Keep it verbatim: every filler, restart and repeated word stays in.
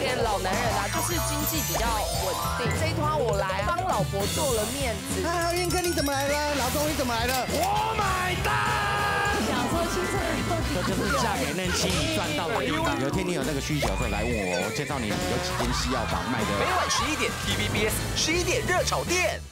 点老男人啊，就是经济比较稳定。这一团我来帮老婆做了面子。 啊，燕哥你怎么来了？老公你怎么来了？我买单。 想说青春这就是嫁给嫩妻你赚到的地方。有一天你有那个需求的时候来问我，我介绍你有几间西药房卖的。 每晚十一点 T V B S 十一点热炒店。